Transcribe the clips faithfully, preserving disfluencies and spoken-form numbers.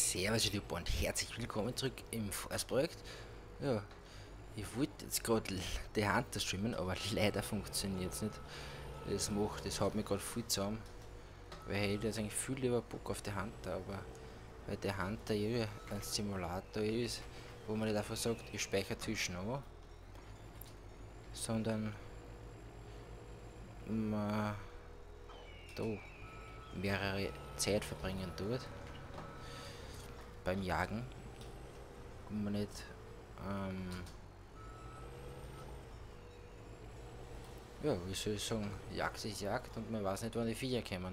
Servus YouTube und herzlich willkommen zurück im Force-Projekt. Ja, ich wollte jetzt gerade die Hunter streamen, aber leider funktioniert es nicht. Das macht, das haut mich gerade viel zusammen, weil ich hätte jetzt eigentlich viel lieber Bock auf die Hunter, aber weil der Hunter ja ein Simulator ist, wo man nicht einfach sagt, ich speichere zwischen an, sondern man da mehrere Zeit verbringen tut beim Jagen und man nicht ähm, ja, wie soll ich sagen, Jagd ist Jagd und man weiß nicht, wann die Viecher kommen.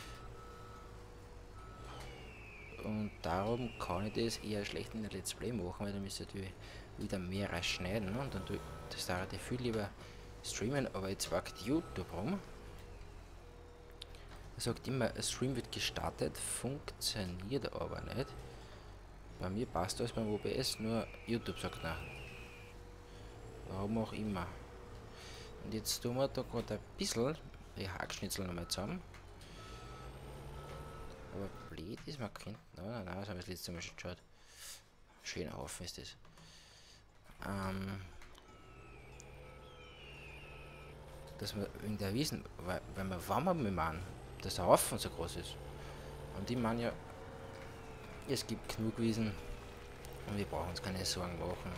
Und darum kann ich das eher schlecht in der Let's Play machen, weil dann müsste ich wieder mehr rausschneiden, ne? Und dann tue ich das da ich viel lieber streamen, aber jetzt wagt YouTube rum. Er sagt immer, ein Stream wird gestartet, funktioniert aber nicht. Bei mir passt das beim O B S, nur YouTube sagt nein. Warum auch immer. Und jetzt tun wir da gerade ein bisschen die Hackschnitzel nochmal zusammen. Aber blöd ist, man kennt. Nein, nein, nein, das habe ich das letzte Mal schon geschaut. Schöner Haufen ist das. Ähm. Dass wir wegen der Wiesen, weil, weil wir warm haben, wir meinen, dass der Haufen so groß ist. Und ich meine ja, es gibt genug Wiesen und wir brauchen uns keine Sorgen machen.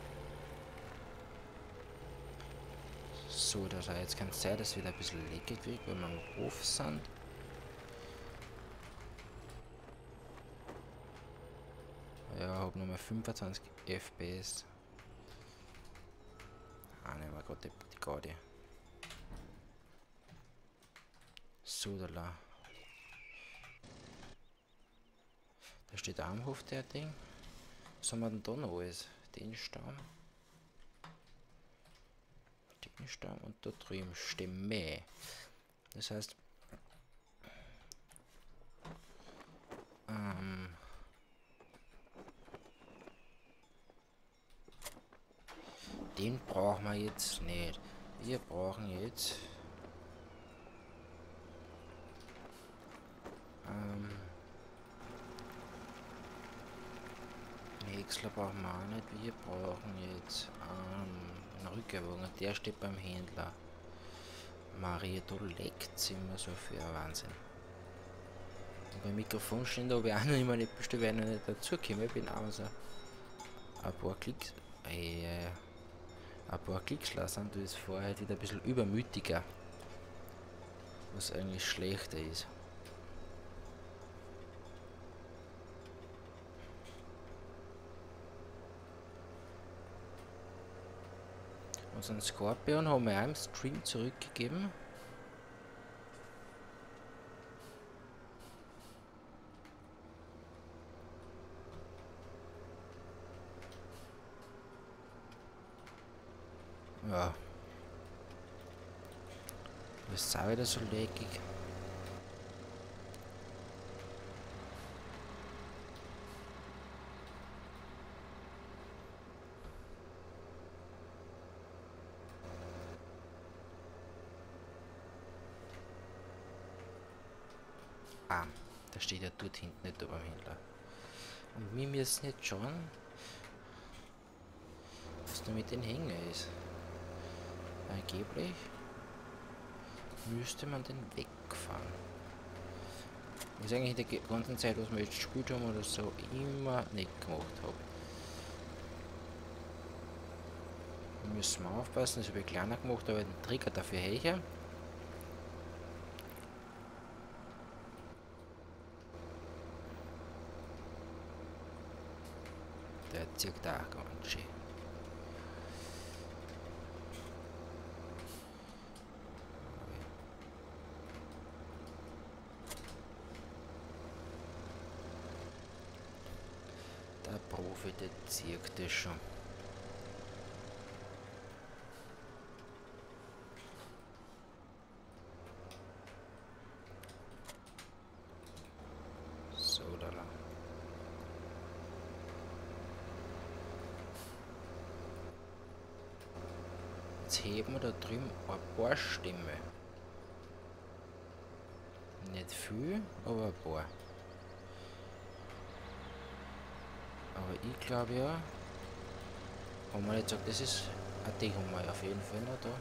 So, dass er jetzt kann es sein, dass wir da ein bisschen leckig kriegt, wenn wir am Hof sind. Ja, habe nochmal fünfundzwanzig F P S. Ah, nehmen wir gerade die, die Gaudi. So, da la. Da steht auch am Hof der Ding. Was haben wir denn da noch alles? Den Stamm. Den Stamm und da drüben Stimme. Das heißt, ähm, den brauchen wir jetzt nicht. Wir brauchen jetzt ähm, Häcksler brauchen wir auch nicht. Wir brauchen jetzt ähm, einen Rückerwagen. Der steht beim Händler. Maria, du leckt's immer so für ein Wahnsinn. Und beim Mikrofon stehen da, aber auch noch immer nicht bestimmt, weil ich noch nicht dazugekommen. Ich bin auch so ein paar Klicks. Äh, ein paar Klicks lassen, du ist vorher wieder ein bisschen übermütiger. Was eigentlich schlechter ist. Unseren Skorpion haben wir auch im Stream zurückgegeben. Ja. Das ist auch wieder so leckig. Ah, da steht ja dort hinten nicht beim Händler. Und wir müssen jetzt schauen, was da mit den Hänger ist. Angeblich müsste man den wegfahren. Das ist eigentlich die ganze Zeit, was wir jetzt gespielt haben oder so, immer nicht gemacht habe. Wir müssen wir aufpassen, das habe ich kleiner gemacht, aber den Trigger dafür höher. Der zirkt auch ganz schön. Der Profi, der zirkt das schon. So, da lang. Jetzt heben wir da drüben ein paar Stämme. Nicht viel, aber ein paar. Aber ich glaube ja, haben wir nicht gesagt, das ist, ah, die haben wir auf jeden Fall noch da.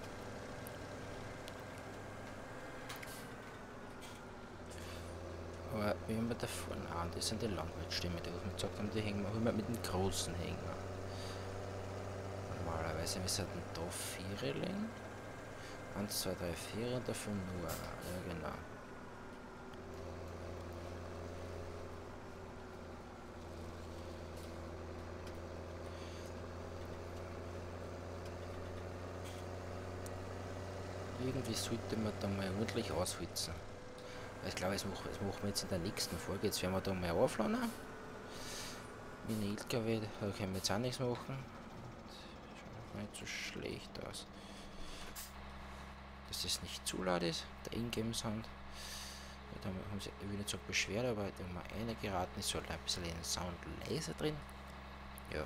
Aber wie haben wir da vorne an? Das sind die Langweitstämme, die was wir gesagt haben, die hängen wir, wir mit dem großen hängen. Normalerweise, wir sollten da vier liegen. eins, zwei, drei, vier und davon nur einer. Ja, genau. Irgendwie sollte man da mal ordentlich ausholzen. Ich glaube, das machen, das machen wir jetzt in der nächsten Folge. Jetzt werden wir da mal aufladen. Mit einem L K W, da können wir jetzt auch nichts machen. Schaut nicht so schlecht aus. Dass das nicht zu laut ist, der Ingame-Sound. Da haben sie, ich will nicht so beschwert, aber da haben wir eine geraten, ist halt ein bisschen den Sound leiser drin. Ja.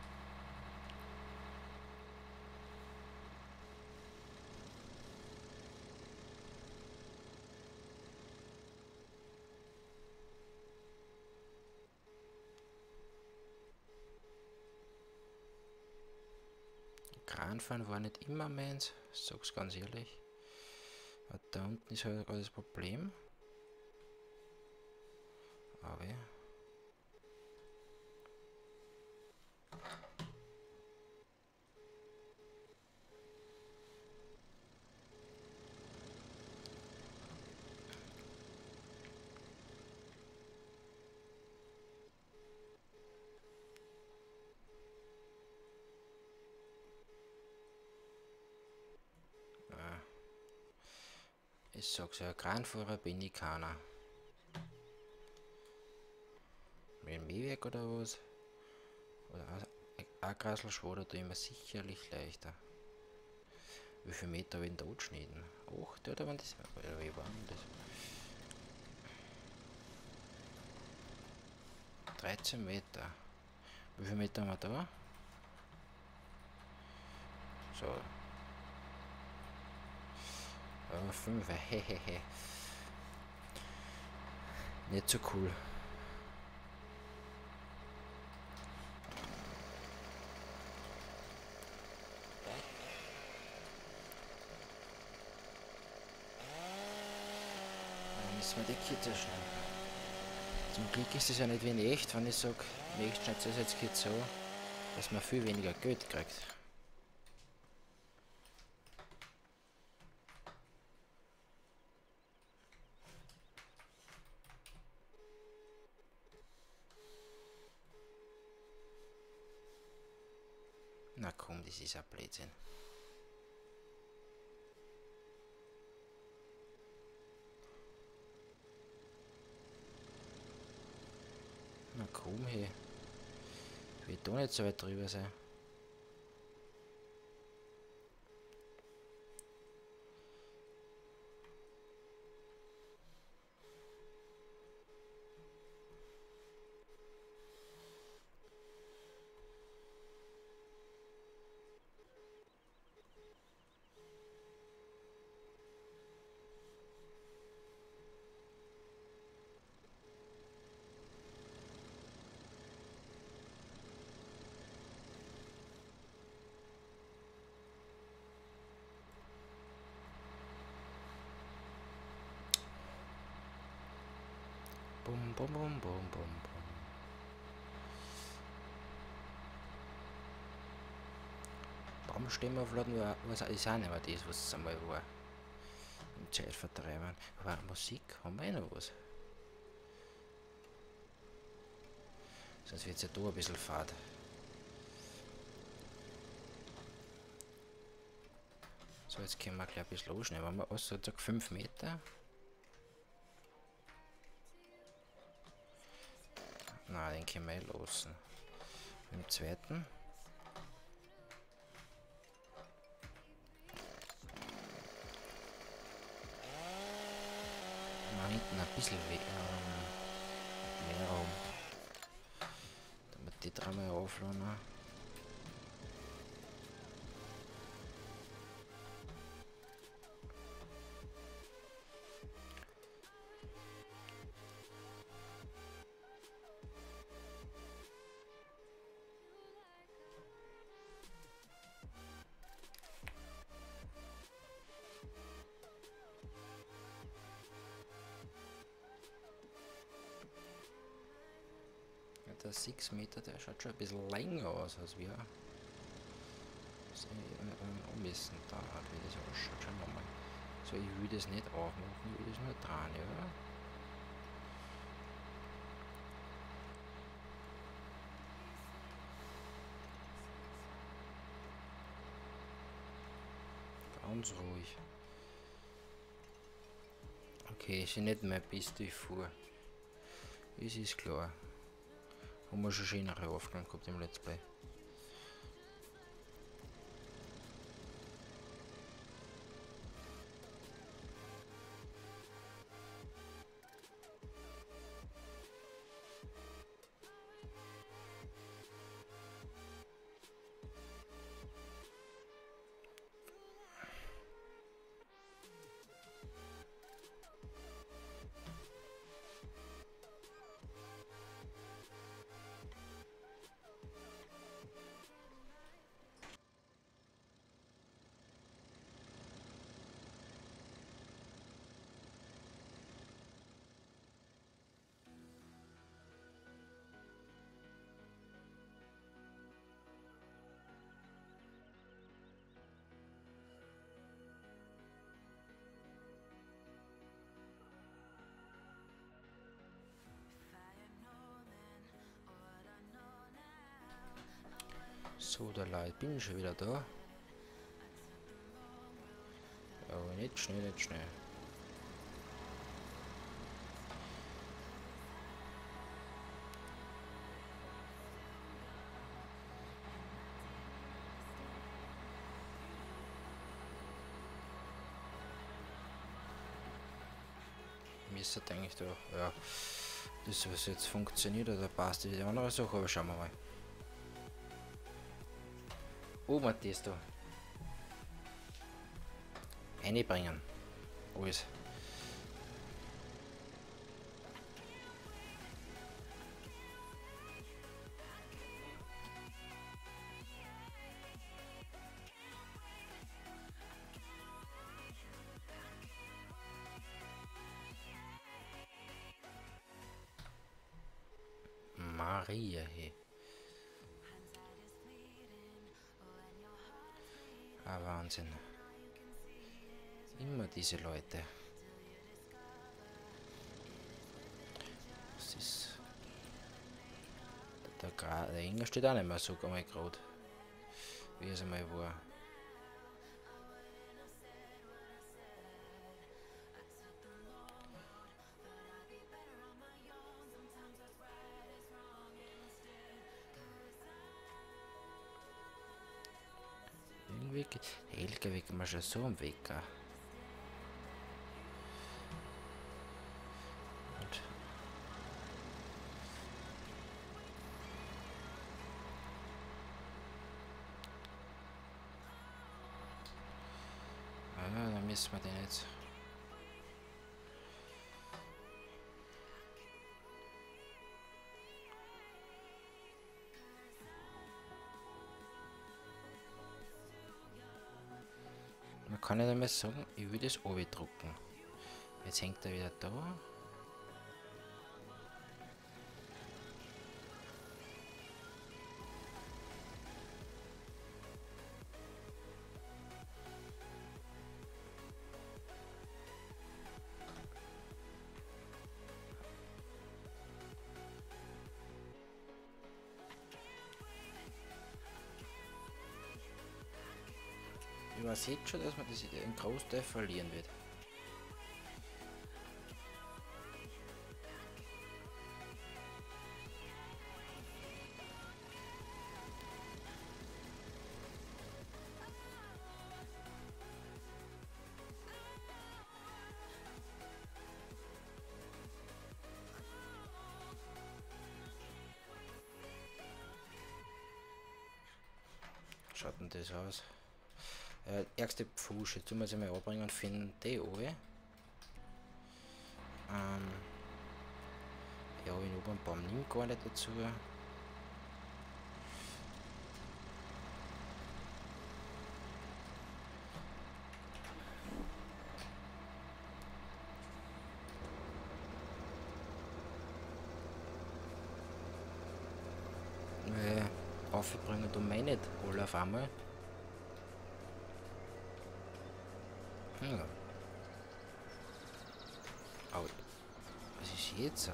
Kranfahren war nicht immer meins, sag's ganz ehrlich. Aber da unten ist halt gerade das Problem. Aber ja. Ich sag's ja, Kranfahrer bin ich keiner. Mit dem Mähwerk oder was? Oder ein Grasselschwader tue ich mir sicherlich leichter. Wie viel Meter habe ich denn da geschnitten? acht oder wann das? Oder wie war denn das? dreizehn Meter. Wie viel Meter haben wir da? So. Ja, fünf, hehehe. Nicht so cool. Dann müssen wir die Kette schneiden. Zum Glück ist es ja nicht wie in echt, wenn ich sage, in echt schneidet es jetzt geht so, dass man viel weniger Geld kriegt. Na komm, das ist ein Blödsinn. Na komm, hey. Ich will da nicht so weit drüber sein. Bum, bum, bum, bum, bum, bum. Baumstämme aufladen war, was ist auch nicht mehr das, was es einmal war. Im Zeitvertreiben. Aber Musik haben wir eh noch was. Sonst wird es ja da ein bisschen fad. So, jetzt können wir gleich ein bisschen anschneiden. Wenn wir aus, so fünf Meter. Nein, den können wir eh lassen. Im zweiten. Mal hinten ein bisschen we ähm, mehr Raum. Damit die dreimal aufladen. der sechs Meter, der schaut schon ein bisschen länger aus als wir. Das ummessen da, wie das ausschaut. Schauen wir mal. So, ich will das nicht aufmachen, ich will das nur dran, ja. Ganz ruhig. Okay, ist nicht mehr bis ich fuhr. Das ist klar. Haben wir schon schönere Aufgaben gehabt im Let's Play. So, der Leute, bin ich schon wieder da. Aber nicht schnell, nicht schnell. Müsste eigentlich da, ja, das was jetzt funktioniert oder passt die andere Sache, aber schauen wir mal. Oh, Matthias da. Einbringen. Alles. Maria, hey. Ah, Wahnsinn. Immer diese Leute. Das ist... Der, der, der Inge steht auch nicht mehr so einmal gerade, wie es einmal war. Irgendwie geht... Helge weg, mal schon so am Weg. Und ah, dann müssen wir den jetzt. Man kann nicht einmal sagen, ich will das drucken. Jetzt hängt er wieder da. Ich weiß jetzt schon, dass man das in Großteil verlieren wird. Schaut denn das aus? Äh, ärgste Pfusch, jetzt tun wir sie mal abbringen und finden die alle. Ähm, ja, in Obernbaum nimmt gar nicht dazu. aufbringen, du mein nicht alle auf einmal. Ja. Aber was ist jetzt?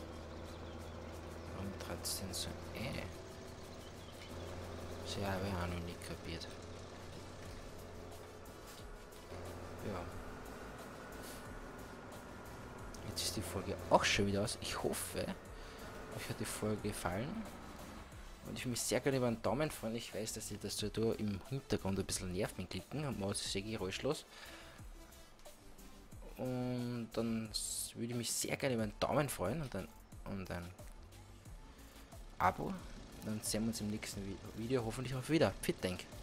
Warum treibt es denn so ein? Das habe ich auch noch nicht kapiert. Ja. Jetzt ist die Folge auch schon wieder aus. Ich hoffe, euch hat die Folge gefallen. Und ich würde mich sehr gerne über einen Daumen freuen. Ich weiß, dass ich das da im Hintergrund ein bisschen nervt mit Klicken. Und man ist sehr geräuschlos. Und dann würde ich mich sehr gerne über einen Daumen freuen und ein, und ein Abo. Dann sehen wir uns im nächsten Video hoffentlich auch wieder. Fit, denk.